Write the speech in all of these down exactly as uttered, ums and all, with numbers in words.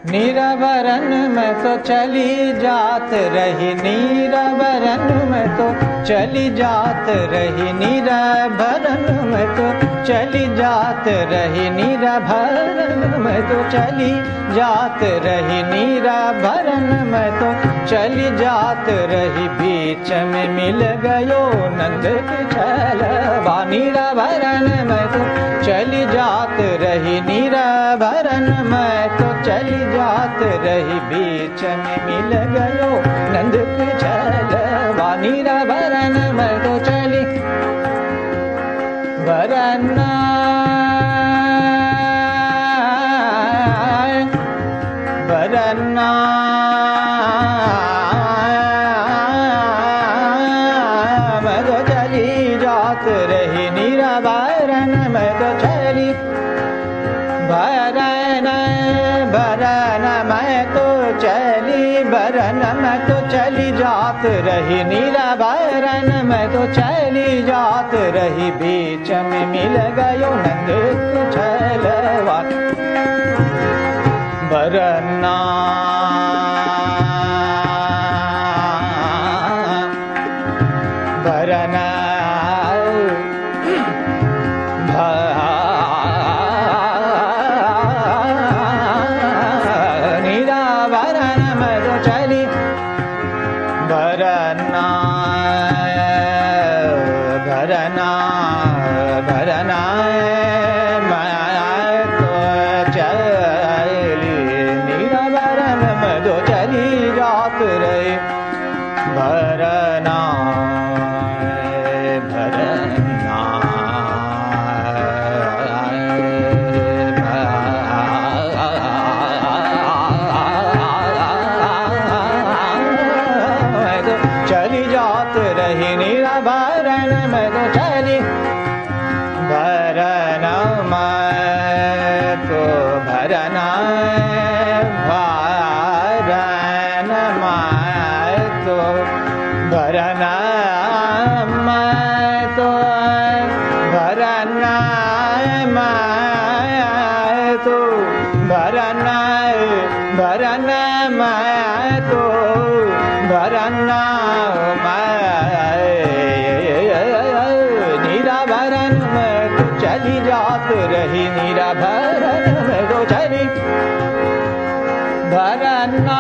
नीराभरण में तो चली जात रही, नीराभरण में तो चली जात रही, नीराभरण में तो चली जात रही, नीराभरण में तो चली जात रही, नीराभरण में तो चली जात रही। बीच में मिल गयो नंद की छलवा, नीराभरण में तो चली जात रही, नीराभरण में तो चली जात रही। बीच में मिल गयो नंद की छलवा, नीराभरण में तो चली भरना भरना में तो चली जात रही, नीराभरण में तो चली भरन भरन में तो चली, भरन में तो चली जात रही, नीराभरण में तो चली जात रही। बीच में मिल गयो नंद की छलवा, भरना भरना भरना भरना मैं तो चली, नीराभरण में तो चली जात रही। भरना भरना चली जात रही, नीराभरण में तो चली भरन में तो भरना भरन में तो भरना में तो भरना में तो भरना भरना में तो भरना नीराभरण में तो चली जात रही, नीराभरण में तो चली भरना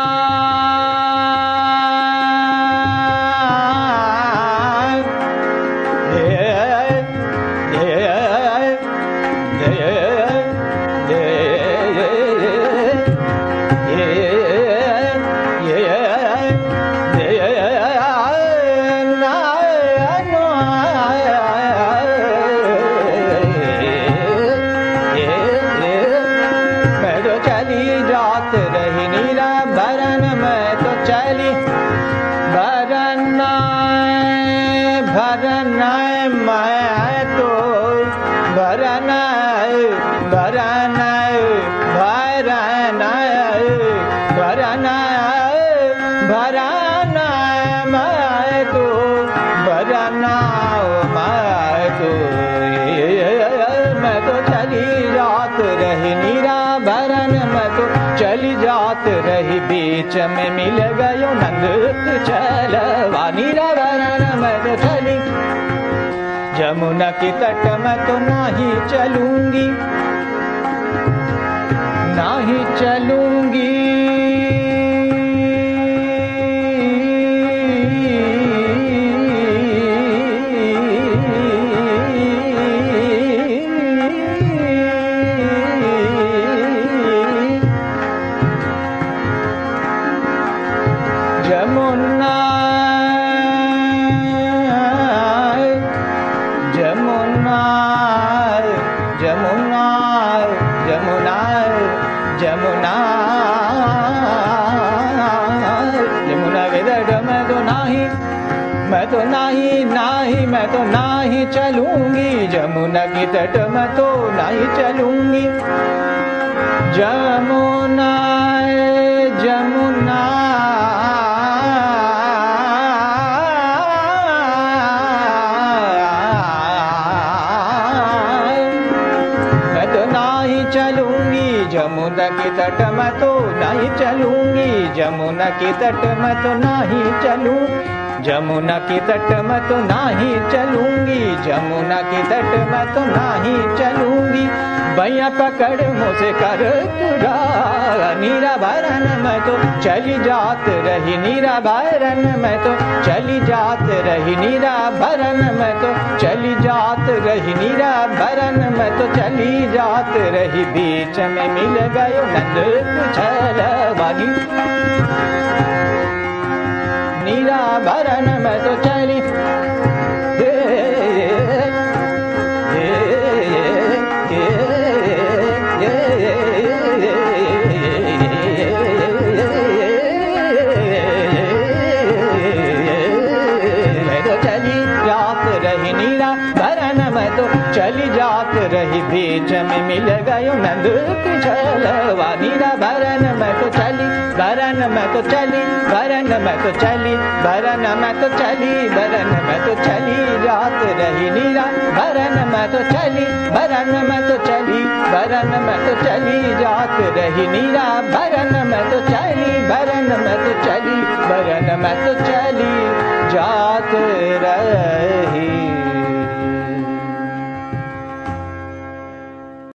रही। बीच में मिल गयो नंद की छलवा, नीराभरण में तो चली जमुना की तट में तो नाही चलूंगी, नाही चलूंगी जमुना जमुना जमुना जमुना जमुना जमुना के तट में तो नाही, मैं तो नाही नाही मैं तो नाही चलूंगी, जमुना की तट में तो नहीं चलूंगी। जमुना जमुना मैं तो नाही चलूं चलूंगी, जमुना के तट में तो नहीं चलूंगी, जमुना के तट में तो नहीं चलूं, जमुना के तट में तो नहीं चलूंगी, जमुना के तट में तो नहीं चलूंगी। भैया पकड़ मुझसे कर तुरा, नीरा भरन में तो चली जात रही, नीरा भरन में तो चली जात रही, नीरा भरन में तो चली जात रही, नीरा भरन में तो चली जात रही। बीच में मिल गयो नंद छलवानी, नीरा भरन में तो चली चली जात रही। बीच में मिल गयो नंद छलवा, नीरा भरन में तो चली, भरन में तो चली, भरन में तो चली, भरन में तो चली, भरन में तो चली जात रही। नीरा भरन में तो चली, भरन में तो चली, भरन में तो चली जात रही। नीरा भरन में तो चली, भरन में तो चली, भरन में तो चली जात रही।